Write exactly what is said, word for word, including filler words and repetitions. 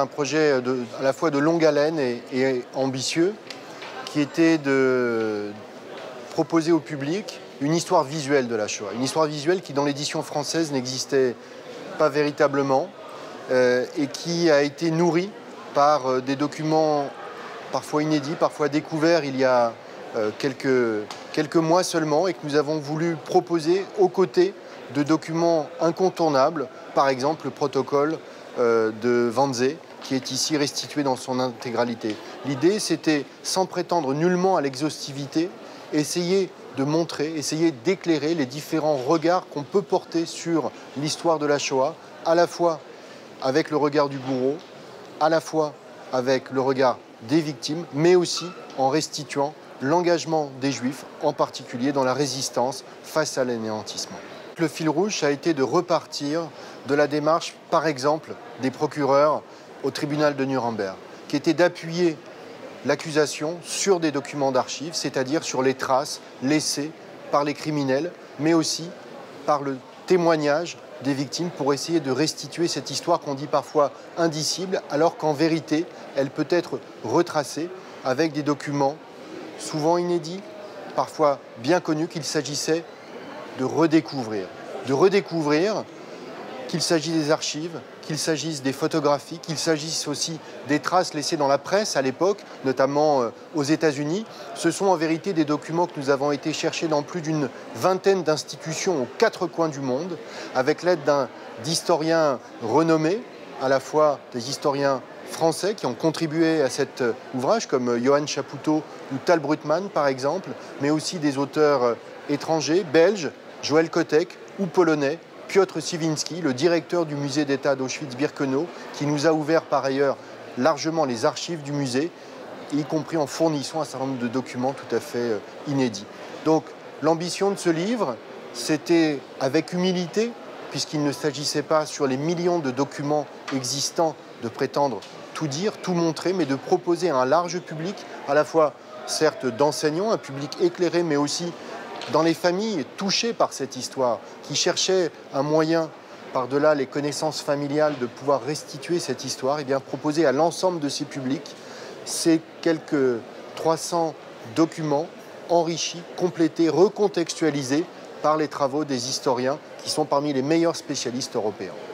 un projet de, à la fois de longue haleine et, et ambitieux, qui était de proposer au public une histoire visuelle de la Shoah. Une histoire visuelle qui, dans l'édition française, n'existait pas véritablement euh, et qui a été nourrie par euh, des documents parfois inédits, parfois découverts il y a euh, quelques, quelques mois seulement, et que nous avons voulu proposer aux côtés de documents incontournables, par exemple le protocole euh, de Wannsee, qui est ici restitué dans son intégralité. L'idée, c'était, sans prétendre nullement à l'exhaustivité, essayer de montrer, essayer d'éclairer les différents regards qu'on peut porter sur l'histoire de la Shoah, à la fois avec le regard du bourreau, à la fois avec le regard des victimes, mais aussi en restituant l'engagement des Juifs, en particulier dans la résistance face à l'anéantissement. Le fil rouge, ça a été de repartir de la démarche, par exemple, des procureurs au tribunal de Nuremberg, qui était d'appuyer l'accusation sur des documents d'archives, c'est-à-dire sur les traces laissées par les criminels, mais aussi par le témoignage des victimes pour essayer de restituer cette histoire qu'on dit parfois indicible, alors qu'en vérité, elle peut être retracée avec des documents souvent inédits, parfois bien connus, qu'il s'agissait de redécouvrir. De redécouvrir qu'il s'agisse des archives, qu'il s'agisse des photographies, qu'il s'agisse aussi des traces laissées dans la presse à l'époque, notamment aux États-Unis. Ce sont en vérité des documents que nous avons été chercher dans plus d'une vingtaine d'institutions aux quatre coins du monde, avec l'aide d'un d'historiens renommés, à la fois des historiens français qui ont contribué à cet ouvrage, comme Johann Chapoutot ou Tal Brutmann par exemple, mais aussi des auteurs étrangers, belges, Joël Kotek, ou polonais, Piotr Siwinski, le directeur du musée d'État d'Auschwitz-Birkenau, qui nous a ouvert par ailleurs largement les archives du musée, y compris en fournissant un certain nombre de documents tout à fait inédits. Donc l'ambition de ce livre, c'était avec humilité, puisqu'il ne s'agissait pas sur les millions de documents existants de prétendre tout dire, tout montrer, mais de proposer à un large public, à la fois certes d'enseignants, un public éclairé, mais aussi dans les familles touchées par cette histoire, qui cherchaient un moyen, par-delà les connaissances familiales, de pouvoir restituer cette histoire, et bien proposer à l'ensemble de ces publics ces quelques trois cents documents enrichis, complétés, recontextualisés par les travaux des historiens qui sont parmi les meilleurs spécialistes européens.